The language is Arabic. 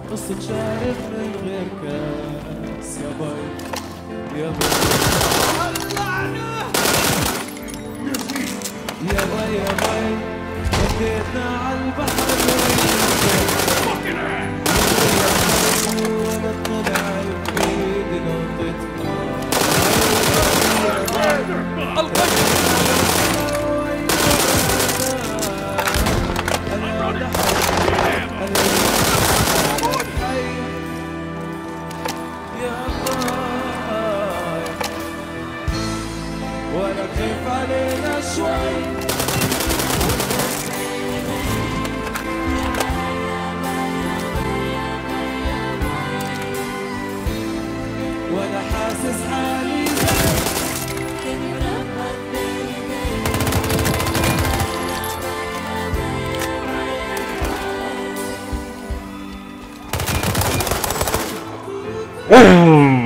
قصة شارب من غير كاس يا باي يا باي يا باي يا باي بديتنا عالبحر ولا طلع بإيدي نقطة ولا خايف علينا شوي ولا حاسس حالي زي